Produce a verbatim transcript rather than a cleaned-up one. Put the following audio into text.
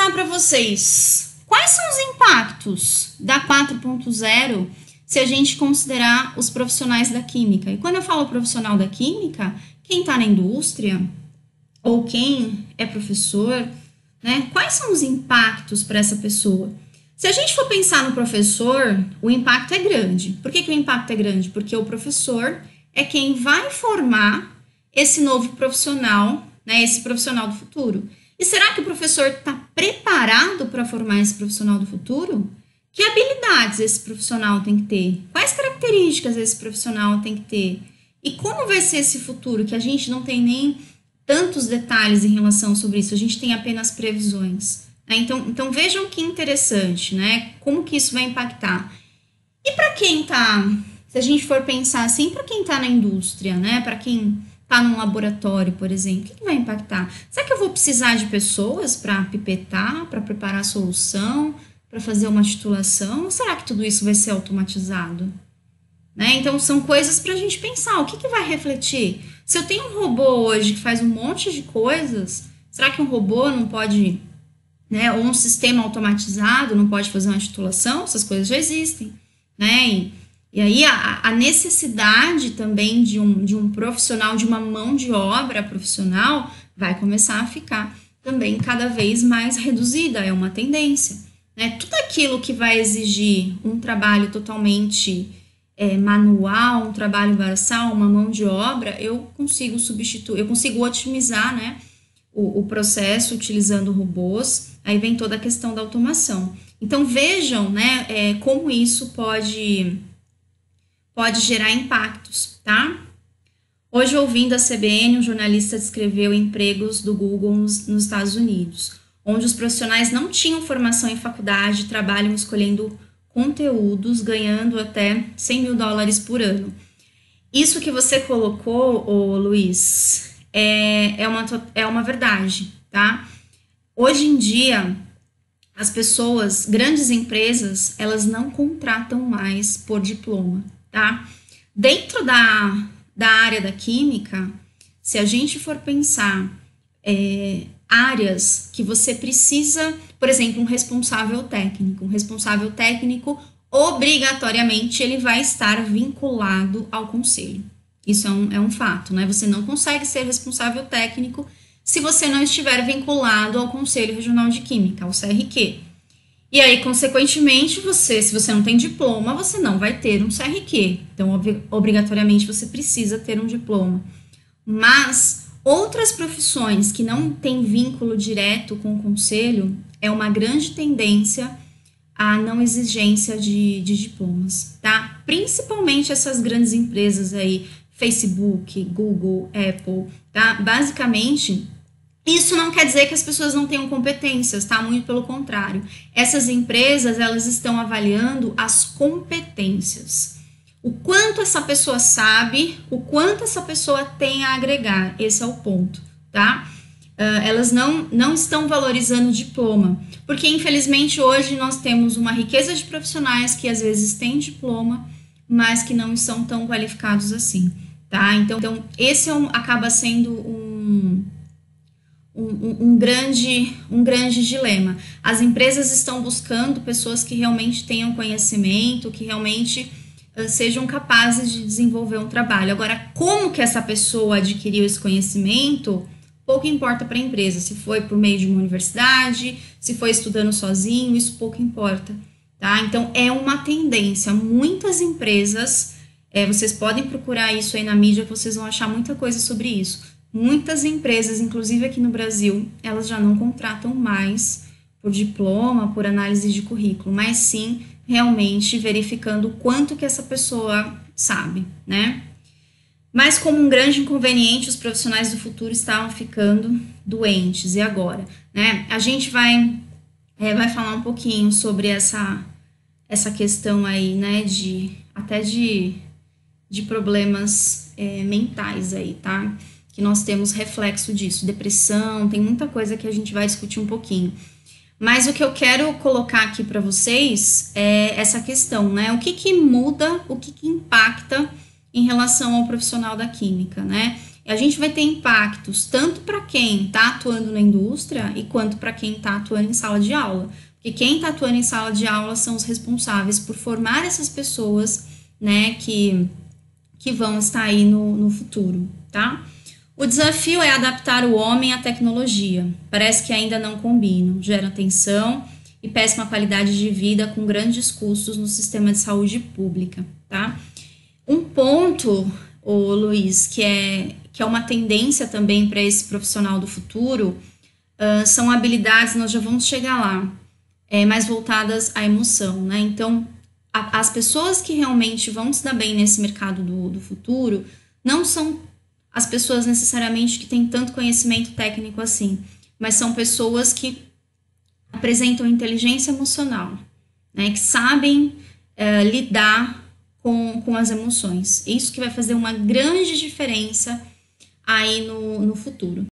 perguntar para vocês, quais são os impactos da quatro ponto zero se a gente considerar os profissionais da química? E quando eu falo profissional da química, quem está na indústria ou quem é professor, né? Quais são os impactos para essa pessoa? Se a gente for pensar no professor, o impacto é grande. Por que que o impacto é grande? Porque o professor é quem vai formar esse novo profissional, né? Esse profissional do futuro. E será que o professor está preparado para formar esse profissional do futuro? Que habilidades esse profissional tem que ter? Quais características esse profissional tem que ter? E como vai ser esse futuro? Que a gente não tem nem tantos detalhes em relação sobre isso, a gente tem apenas previsões. Né? Então, então vejam que interessante, né? Como que isso vai impactar. E para quem está, se a gente for pensar assim, para quem está na indústria, né? Para quem está num laboratório, por exemplo, o que, que vai impactar? Será que eu vou precisar de pessoas para pipetar, para preparar a solução, para fazer uma titulação? Ou será que tudo isso vai ser automatizado? Né? Então, são coisas para a gente pensar. O que, que vai refletir? Se eu tenho um robô hoje que faz um monte de coisas, será que um robô não pode, né, ou um sistema automatizado não pode fazer uma titulação? Essas coisas já existem. Né? E, e aí, a, a necessidade também de um, de um profissional, de uma mão de obra profissional, vai começar a ficar também cada vez mais reduzida. É uma tendência. Né? Tudo aquilo que vai exigir um trabalho totalmente é, manual, um trabalho braçal, uma mão de obra, eu consigo substituir, eu consigo otimizar, né, o, o processo utilizando robôs. Aí vem toda a questão da automação. Então vejam, né, é, como isso pode, pode gerar impactos, tá? Hoje, ouvindo a C B N, um jornalista descreveu empregos do Google nos, nos Estados Unidos, onde os profissionais não tinham formação em faculdade, trabalham escolhendo conteúdos, ganhando até cem mil dólares por ano. Isso que você colocou, ô Luiz, é, é, uma, é uma verdade, tá? Hoje em dia, as pessoas, grandes empresas, elas não contratam mais por diploma, tá? Dentro da, da área da química, se a gente for pensar é, áreas que você precisa, por exemplo, um responsável técnico. Um responsável técnico, obrigatoriamente, ele vai estar vinculado ao conselho. Isso é um, é um fato, né? Você não consegue ser responsável técnico se você não estiver vinculado ao Conselho Regional de Química, ao C R Q. E aí, consequentemente, você, se você não tem diploma, você não vai ter um C R Q. Então, ob- obrigatoriamente, você precisa ter um diploma. Mas outras profissões que não têm vínculo direto com o conselho, é uma grande tendência à não exigência de, de diplomas, tá? Principalmente essas grandes empresas aí, Facebook, Google, Apple, tá? Basicamente, isso não quer dizer que as pessoas não tenham competências, tá? Muito pelo contrário. Essas empresas, elas estão avaliando as competências. O quanto essa pessoa sabe, o quanto essa pessoa tem a agregar, esse é o ponto, tá? Uh, elas não, não estão valorizando o diploma, porque infelizmente hoje nós temos uma riqueza de profissionais que às vezes têm diploma, mas que não são tão qualificados assim, tá? Então, então esse é um, acaba sendo um, um, um, grande, um grande dilema. As empresas estão buscando pessoas que realmente tenham conhecimento, que realmente sejam capazes de desenvolver um trabalho. Agora, como que essa pessoa adquiriu esse conhecimento, pouco importa para a empresa. Se foi por meio de uma universidade, se foi estudando sozinho, isso pouco importa, tá? Então, é uma tendência. Muitas empresas, é, vocês podem procurar isso aí na mídia, que vocês vão achar muita coisa sobre isso. Muitas empresas, inclusive aqui no Brasil, elas já não contratam mais por diploma, por análise de currículo, mas sim realmente verificando o quanto que essa pessoa sabe, né? Mas como um grande inconveniente, os profissionais do futuro estavam ficando doentes, e agora? Né? A gente vai, é, vai falar um pouquinho sobre essa, essa questão aí, né, de, até de, de problemas é, mentais aí, tá? Que nós temos reflexo disso, depressão, tem muita coisa que a gente vai discutir um pouquinho. Mas o que eu quero colocar aqui para vocês é essa questão, né? O que que muda, o que que impacta em relação ao profissional da química, né? a gente vai ter impactos tanto para quem está atuando na indústria e quanto para quem está atuando em sala de aula. Porque quem está atuando em sala de aula são os responsáveis por formar essas pessoas, né, que, que vão estar aí no, no futuro, tá? O desafio é adaptar o homem à tecnologia. Parece que ainda não combinam, gera tensão e péssima qualidade de vida com grandes custos no sistema de saúde pública, tá? Um ponto, ô Luiz, que é, que é uma tendência também para esse profissional do futuro, uh, são habilidades, nós já vamos chegar lá, é, mais voltadas à emoção, né? Então, a, as pessoas que realmente vão se dar bem nesse mercado do, do futuro não são as pessoas necessariamente que têm tanto conhecimento técnico assim, mas são pessoas que apresentam inteligência emocional, né? Que sabem uh, lidar Com, com as emoções. Isso que vai fazer uma grande diferença aí no, no futuro.